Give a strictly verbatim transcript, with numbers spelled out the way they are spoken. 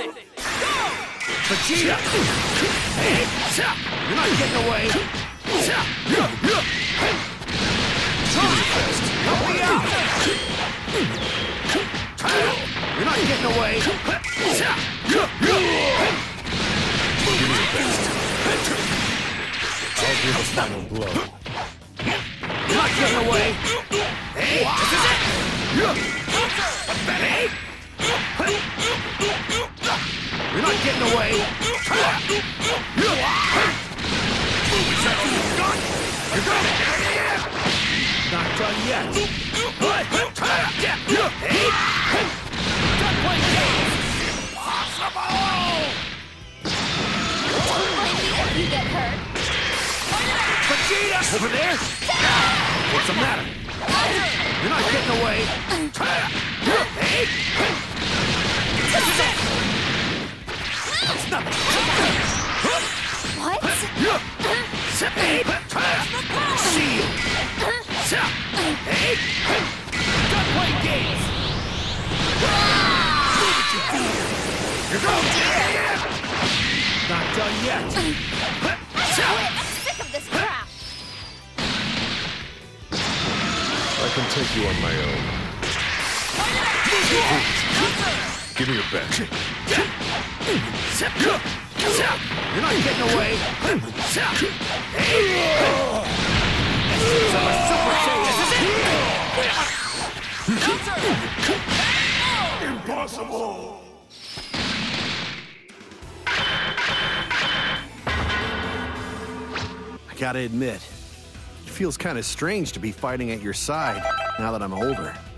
Vegeta! Hey! You're not getting away! Help me out! You're not getting away! Give me your best. I'll do the final blow. You're not getting away! Hey! This is it! Hey! You're not getting away! You're not done yet! Hey! Done playing games! Impossible! If you get hurt. Vegeta! Over there! What's the matter? You're not getting away! Hey! This is it! That's nothing! What? Hey! See you! Hey! Done playing games! You're going! Not done yet! I'm sick of this crap! I can take you on my own. Give me your best. You're not getting away! Hey! This is a Super Saiyan, is it? Impossible! I gotta admit, it feels kind of strange to be fighting at your side now that I'm older.